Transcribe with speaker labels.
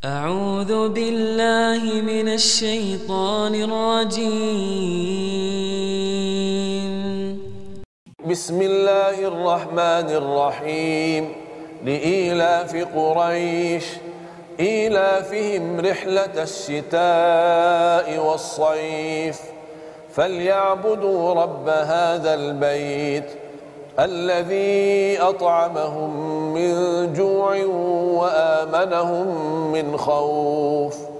Speaker 1: أعوذ بالله من الشيطان الرجيم.
Speaker 2: بسم الله الرحمن الرحيم. لإيلاف قريش إيلافهم رحلة الشتاء والصيف فليعبدوا رب هذا البيت الذي أطعمهم من جوع وآمنهم من خوف.